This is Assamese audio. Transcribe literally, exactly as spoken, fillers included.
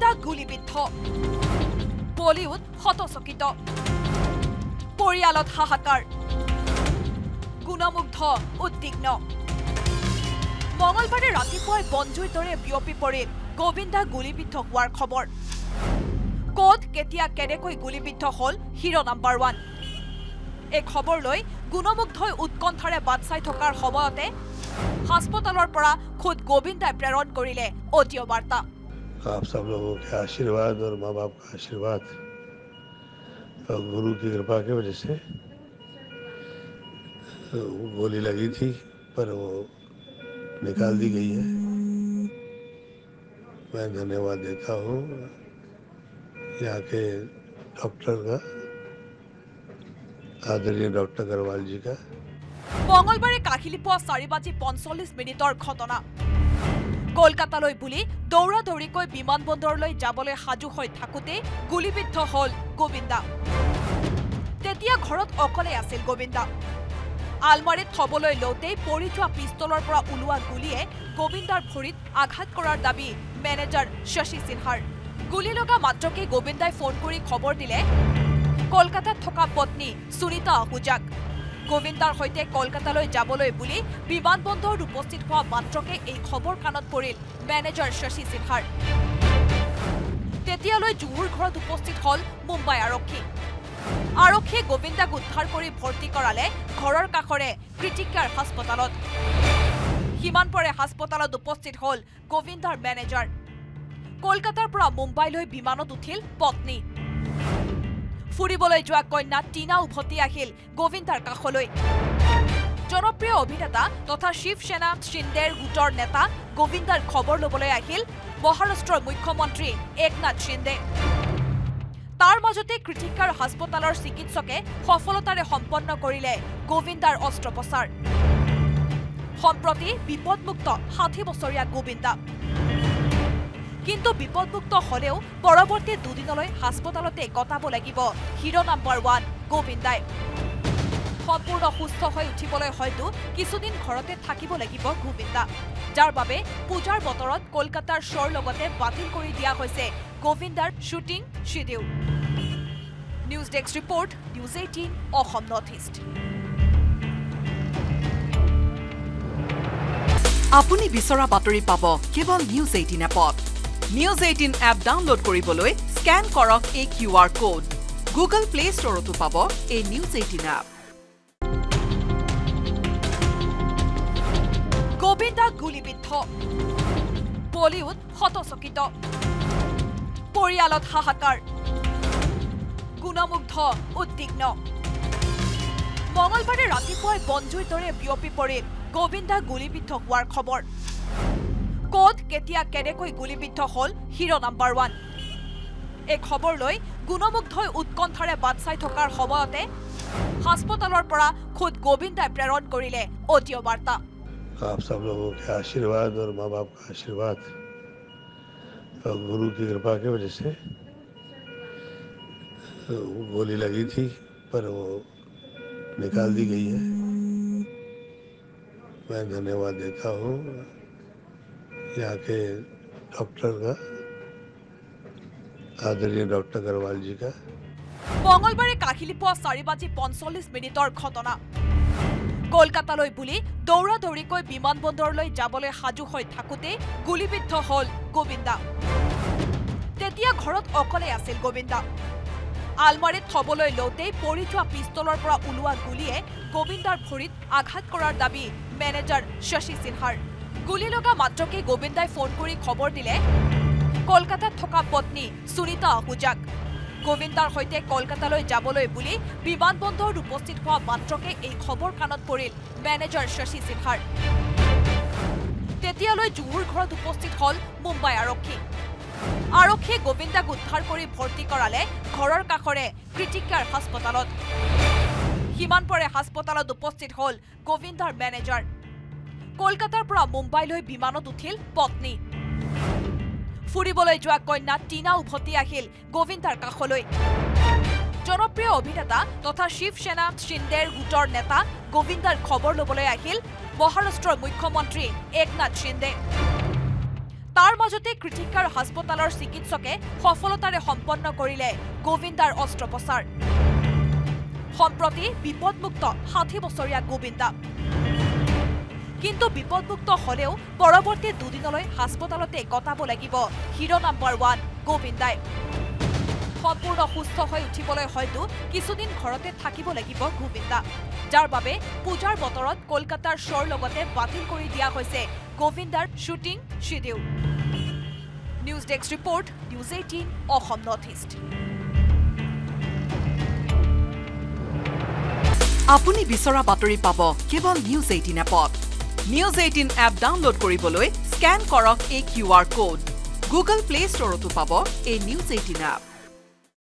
গোবিন্দা গুলিবিদ্ধ বলিউড হতচকিত পৰিয়ালত হাহাকাৰ গুণমুগ্ধ উদ্বিগ্ন মঙলবাৰে ৰাতিপুৱাই বনজুইৰ দৰে বিয়পি পৰিল গোবিন্দা গুলিবিদ্ধ হোৱাৰ খবৰ ক'ত কেতিয়া কেনেকৈ গুলিবিদ্ধ হ'ল হিৰো নাম্বাৰ ওৱান এই খবৰ লৈ গুণমুগ্ধই উৎকণ্ঠাৰে বাট চাই থকাৰ সময়তে হাস্পতালৰ পৰা খুদ গোবিন্দাই প্ৰেৰণ কৰিলে অডিঅ' বাৰ্তা आप सब लोगों के आशीर्वाद और माँ बाप का आशीर्वाद और गुरु की कृपा की वजह से गोली लगी थी पर वो निकाल दी गई है। मैं धन्यवाद देता हूँ यहाँ के डॉक्टर का, आदरणीय डॉक्टर अग्रवाल जी का। মঙলবাৰে কাহিলি পুৱা চাৰি বাজি পঞ্চল্লিছ মিনিটৰ ঘটনা কলকাতালৈ বুলি দৌৰা দৌৰিকৈ বিমানবন্দৰলৈ যাবলৈ সাজু হৈ থাকোতে গুলিবিদ্ধ হ'ল গোবিন্দা তেতিয়া ঘৰত অকলে আছিল গোবিন্দা আলমাৰীত থবলৈ লওঁতেই পৰি যোৱা পিস্তলৰ পৰা ওলোৱা গুলিয়ে গোবিন্দাৰ ভৰিত আঘাত কৰাৰ দাবী মেনেজাৰ শশী সিনহাৰ গুলি লগা মাত্ৰকে গোবিন্দাই ফোন কৰি খবৰ দিলে কলকাতাত থকা পত্নী সুনিতা আহুজাক গোবিন্দাৰ সৈতে কলকাতালৈ যাবলৈ বুলি বিমানবন্দৰত উপস্থিত হোৱা মাত্ৰকে এই খবৰ কাণত পৰিল মেনেজাৰ শশী সিনহাৰ তেতিয়ালৈ জুহুৰ ঘৰত উপস্থিত হ'ল মুম্বাই আৰক্ষী আৰক্ষীয়ে গোবিন্দাক উদ্ধাৰ কৰি ভৰ্তি কৰালে ঘৰৰ কাষৰে ক্ৰিটিকেয়াৰ হাস্পতালত সিমান পৰে হাস্পতালত উপস্থিত হ'ল গোবিন্দাৰ মেনেজাৰ কলকাতাৰ পৰা মুম্বাইলৈ বিমানত উঠিল পত্নী ফুৰিবলৈ যোৱা কন্যা টিনা উভতি আহিল গোবিন্দাৰ কাষলৈ জনপ্ৰিয় অভিনেতা তথা শিৱসেনা শিন্দেৰ গোটৰ নেতা গোবিন্দাৰ খবৰ ল'বলৈ আহিল মহাৰাষ্ট্ৰৰ মুখ্যমন্ত্ৰী একনাথ শিন্দে তাৰ মাজতে ক্ৰিটিকেয়াৰ হাস্পতালৰ চিকিৎসকে সফলতাৰে সম্পন্ন কৰিলে গোবিন্দাৰ অস্ত্ৰোপচাৰ সম্প্ৰতি বিপদমুক্ত ষাঠি বছৰীয়া গোবিন্দা কিন্তু বিপদমুক্ত হলেও পৰৱৰ্তী দুদিনলৈ হাস্পতালতে কটাব লাগিব হিৰো নাম্বাৰ ওৱান গোবিন্দাই সম্পূৰ্ণ সুস্থ হৈ উঠিবলৈ হয়তো কিছুদিন ঘৰতে থাকিব লাগিব গোবিন্দা যাৰ বাবে পূজাৰ বতৰত কলকাতাৰ শ্ব'ৰ লগতে বাতিল কৰি দিয়া হৈছে গোবিন্দাৰ shooting schedule news desk report news eighteen Assam north east আপুনি বিচৰা বাতৰি পাব কেৱল নিউজ এইটিন এপত নিউজ এইটিন এপ ডাউনলোড কৰিবলৈ স্ক্যান কৰক এই Q R code Google play ষ্টৰতো পাব এই নিউজ এইটিন এপ গোবিন্দা গুলিবিদ্ধ বলিউড হতচকিত পৰিয়ালত হাহাকাৰ গুণমুগ্ধ উদ্বিগ্ন মঙলবাৰে ৰাতিপুৱাই বনজুইৰ দৰে বিয়পি পৰিল গোবিন্দা গুলিবিদ্ধ হোৱাৰ খবৰ ক'ত কেতিয়া কেনেকৈ গুলিবিদ্ধ হ'ল হিৰো নাম্বাৰ ওৱান এই খবৰ লৈ গুণমুগ্ধই উৎকণ্ঠাৰে বাট চাই থকাৰ সময়তে হাস্পতালৰ পৰা খুদ গোবিন্দাই প্ৰেৰণ কৰিলে অডিঅ' বাৰ্তা आप सब लोगों के आशीर्वाद और माँ बाप का आशीर्वाद और गुरु की कृपा की वजह से गोली लगी थी पर वो निकाल दी गई है। मैं धन्यवाद देता हूँ यहाँ के डॉक्टर का, आदरणीय डॉक्टर अग्रवाल जी का। মঙলবাৰে কাহিলি পুৱা চাৰি বাজি পঞ্চল্লিছ মিনিটৰ ঘটনা কলকাতালৈ বুলি দৌৰা দৌৰিকৈ বিমানবন্দৰলৈ যাবলৈ সাজু হৈ থাকোতে গুলিবিদ্ধ হ'ল গোবিন্দা তেতিয়া ঘৰত অকলে আছিল গোবিন্দা আলমাৰীত থবলৈ লওঁতেই পৰি যোৱা পিস্তলৰ পৰা ওলোৱা গুলিয়ে গোবিন্দাৰ ভৰিত আঘাত কৰাৰ দাবী মেনেজাৰ শশী সিনহাৰ গুলি লগা মাত্ৰকে গোবিন্দাই ফোন কৰি খবৰ দিলে কলকাতাত থকা পত্নী সুনিতা আহুজাক গোবিন্দাৰ সৈতে কলকাতালৈ যাবলৈ বুলি বিমানবন্দৰত উপস্থিত হোৱা মাত্ৰকে এই খবৰ কাণত পৰিল মেনেজাৰ শশী সিনহাৰ তেতিয়ালৈ জুহুৰ ঘৰত উপস্থিত হ'ল মুম্বাই আৰক্ষী আৰক্ষীয়ে গোবিন্দাক উদ্ধাৰ কৰি ভৰ্তি কৰালে ঘৰৰ কাষৰে ক্ৰিটিকেয়াৰ হাস্পতালত সিমান পৰে হাস্পতালত উপস্থিত হ'ল গোবিন্দাৰ মেনেজাৰ কলকাতাৰ পৰা মুম্বাইলৈ বিমানত উঠিল পত্নী ফুৰিবলৈ যোৱা কন্যা টিনা উভতি আহিল গোবিন্দাৰ কাষলৈ জনপ্ৰিয় অভিনেতা তথা শিৱসেনা শিন্দেৰ গোটৰ নেতা গোবিন্দাৰ খবৰ ল'বলৈ আহিল মহাৰাষ্ট্ৰৰ মুখ্যমন্ত্ৰী একনাথ শিন্দে তাৰ মাজতে ক্ৰিটিকাৰ হাস্পতালৰ চিকিৎসকে সফলতাৰে সম্পন্ন কৰিলে গোবিন্দাৰ অস্ত্ৰোপচাৰ সম্প্ৰতি বিপদমুক্ত ষাঠি বছৰীয়া গোবিন্দা কিন্তু বিপদমুক্ত হলেও পৰৱৰ্তী দুদিনলৈ হাস্পতালতে কটাব লাগিব হিৰো নাম্বাৰ ওৱান গোবিন্দাই সম্পূৰ্ণ সুস্থ হৈ উঠিবলৈ হয়তো কিছুদিন ঘৰতে থাকিব লাগিব গোবিন্দা যাৰ বাবে পূজাৰ বতৰত কলকাতাৰ শ্ব'ৰ লগতে বাতিল কৰি দিয়া হৈছে গোবিন্দাৰ shooting schedule news desk report news eighteen Assam north east আপুনি বিচৰা বাতৰি পাব কেৱল নিউজ এইটিন এপত নিউজ এইটিন এপ ডাউনলোড কৰিবলৈ স্কেন কৰক এই Q R code Google play ষ্টৰতো পাব এই নিউজ এইটিন এপ